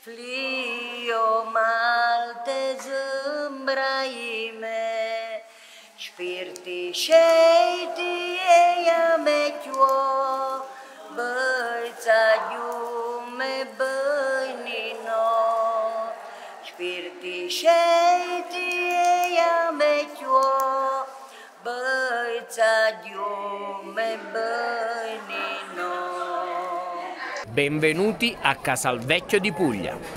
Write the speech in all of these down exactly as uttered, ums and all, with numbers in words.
Flio malte zâmbraime, spirti sceiti e amechio, băița giume băinino, spirti sceiti e amechio, băița giume băinino. Benvenuti a Casalvecchio di Puglia.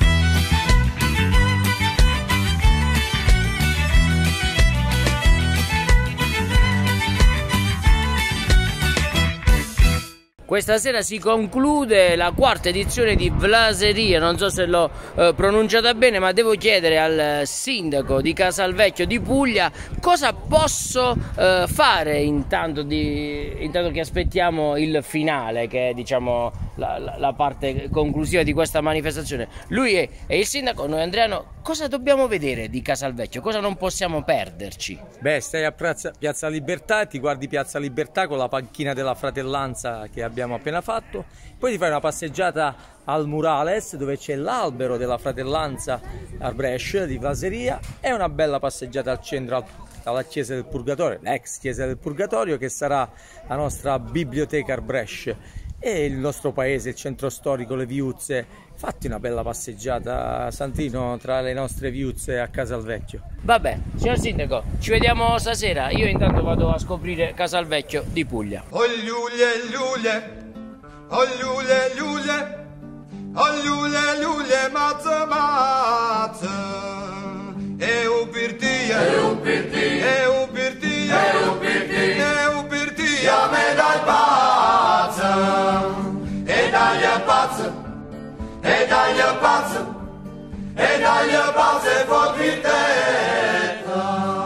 Questa sera si conclude la quarta edizione di Vlaseria, non so se l'ho eh, pronunciata bene, ma devo chiedere al sindaco di Casalvecchio di Puglia cosa posso eh, fare intanto, di, intanto che aspettiamo il finale, che è diciamo la, la, la parte conclusiva di questa manifestazione. Lui è, è il sindaco, noi Andriano, cosa dobbiamo vedere di Casalvecchio, cosa non possiamo perderci? Beh, stai a Piazza, Piazza Libertà e ti guardi Piazza Libertà con la panchina della fratellanza che abbiamo appena fatto, poi ti fai una passeggiata al Murales dove c'è l'albero della fratellanza Arbresh di Vlaseria e una bella passeggiata al centro alla chiesa del Purgatorio, l'ex chiesa del Purgatorio, che sarà la nostra biblioteca Arbresh, e il nostro paese, il centro storico, le viuzze. Fatti una bella passeggiata, Santino, tra le nostre viuzze a Casalvecchio. Vabbè, signor sindaco, ci vediamo stasera. Io intanto vado a scoprire Casalvecchio di Puglia. Oh Giulie, Giulie, oh Giulie, Giulie, oh Giulie, Giulie, mazza, mazza. E un pirtia, e un pirtia, e un pirtia, e un pirtia, e un pirtia, me dai pazza, e dai pazza. E dagli pazzo, e dagli pazzo e fortitetta.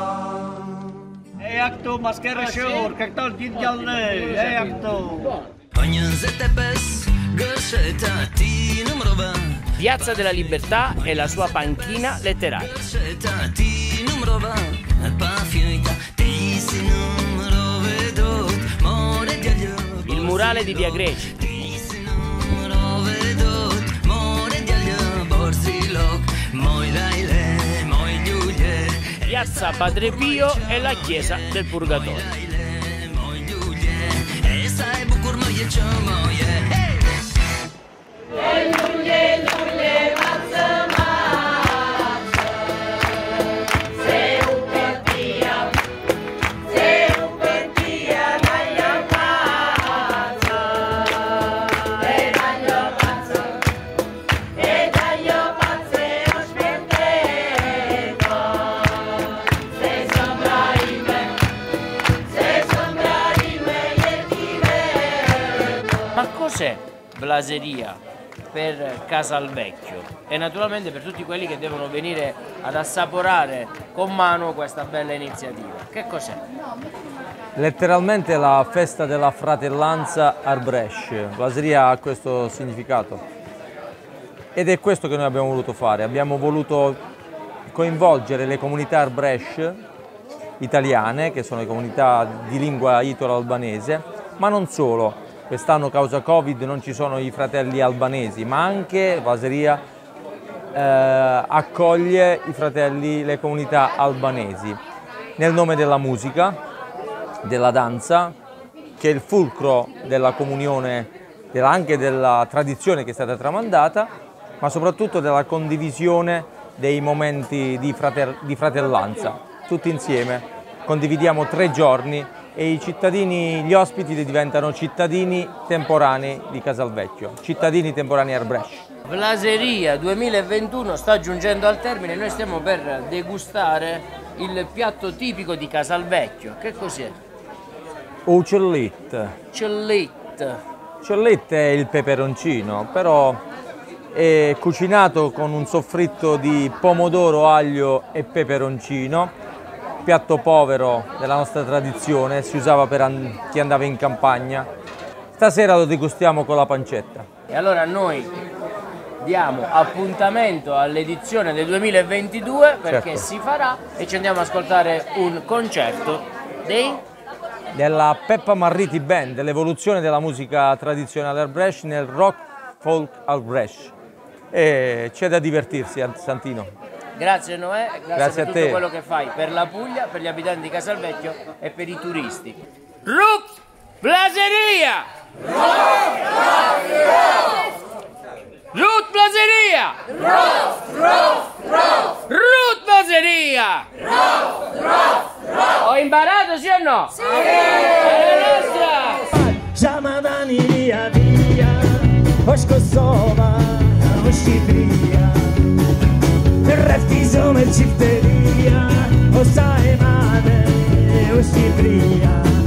E acto maschera shur, che tal din jalle, e acto. Piazza della Libertà e la sua panchina letteraria. Il murale di Via Greci. Piazza Padre Pio e la chiesa del Purgatorio. Cos'è Vlaseria per Casalvecchio e naturalmente per tutti quelli che devono venire ad assaporare con mano questa bella iniziativa? Che cos'è? Letteralmente la festa della fratellanza Arbresh. Vlaseria ha questo significato ed è questo che noi abbiamo voluto fare. Abbiamo voluto coinvolgere le comunità Arbresh italiane, che sono le comunità di lingua italo-albanese, ma non solo. Quest'anno causa Covid non ci sono i fratelli albanesi, ma anche Vlaseria eh, accoglie i fratelli, le comunità albanesi, nel nome della musica, della danza, che è il fulcro della comunione, della, anche della tradizione che è stata tramandata, ma soprattutto della condivisione dei momenti di, frater, di fratellanza. Tutti insieme condividiamo tre giorni e i cittadini, gli ospiti diventano cittadini temporanei di Casalvecchio, cittadini temporanei Arbresh. Vlaseria duemilaventuno sta giungendo al termine, noi stiamo per degustare il piatto tipico di Casalvecchio. Che cos'è? Uccellit. Cellit. Cellit è il peperoncino, però è cucinato con un soffritto di pomodoro, aglio e peperoncino. Piatto povero della nostra tradizione, si usava per chi andava in campagna. Stasera lo degustiamo con la pancetta. E allora noi diamo appuntamento all'edizione del duemilaventidue perché certo. si farà e ci andiamo ad ascoltare un concerto dei... della Peppa Marriti Band, dell'evoluzione della musica tradizionale Arbresh nel rock folk Arbresh. e c'è da divertirsi, Santino. Grazie Noè, grazie, Grazie per a tutto te. quello che fai per la Puglia, per gli abitanti di Casalvecchio e per i turisti. Rup Blaseria! Ruth Blaseria! Ruth Blaseria! Ho imparato, sì o no? Sì! È la nostra! Chiamavani via via, Oshkosova, Oshibria, Reftizo me cifteria, Osaemade, Oshibria.